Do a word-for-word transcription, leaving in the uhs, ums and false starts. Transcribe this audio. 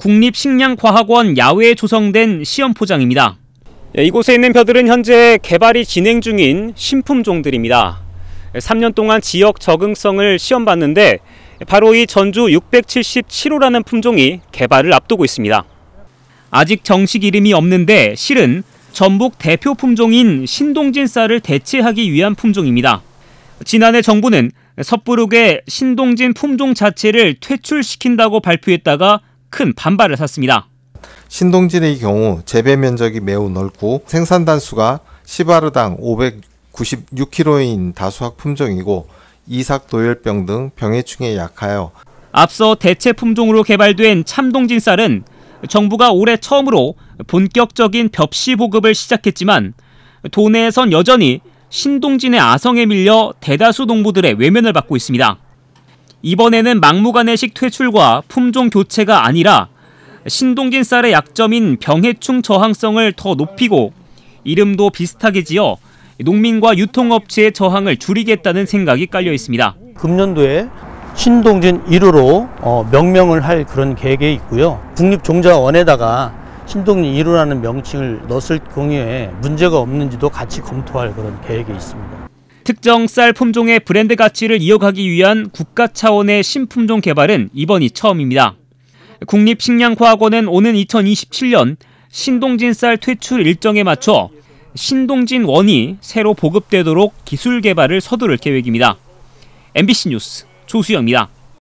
국립식량과학원 야외에 조성된 시험 포장입니다. 이곳에 있는 벼들은 현재 개발이 진행 중인 신품종들입니다. 삼 년 동안 지역 적응성을 시험봤는데 바로 이 전주 육백칠십칠 호라는 품종이 개발을 앞두고 있습니다. 아직 정식 이름이 없는데 실은 전북 대표 품종인 신동진 쌀을 대체하기 위한 품종입니다. 지난해 정부는 섣부르게 신동진 품종 자체를 퇴출시킨다고 발표했다가 큰 반발을 샀습니다. 신동진의 경우 재배 면적이 매우 넓고 생산 단수가 시바르당 오백구십육 킬로그램인 다수학 품종이고 이삭 도열병 등 병해충에 약하여 앞서 대체 품종으로 개발된 참동진 쌀은 정부가 올해 처음으로 본격적인 벽시 보급을 시작했지만 도내에선 여전히 신동진의 아성에 밀려 대다수 농부들의 외면을 받고 있습니다. 이번에는 막무가내식 퇴출과 품종 교체가 아니라 신동진 쌀의 약점인 병해충 저항성을 더 높이고 이름도 비슷하게 지어 농민과 유통업체의 저항을 줄이겠다는 생각이 깔려 있습니다. 금년도에 신동진 일 호로 어, 명명을 할 그런 계획에 있고요. 국립종자원에다가 신동진 일 호라는 명칭을 넣었을 경우에 문제가 없는지도 같이 검토할 그런 계획이 있습니다. 특정 쌀 품종의 브랜드 가치를 이어가기 위한 국가 차원의 신품종 개발은 이번이 처음입니다. 국립식량과학원은 오는 이천이십칠 년 신동진 쌀 퇴출 일정에 맞춰 신동진 원이 새로 보급되도록 기술 개발을 서두를 계획입니다. 엠비씨 뉴스 조수영입니다.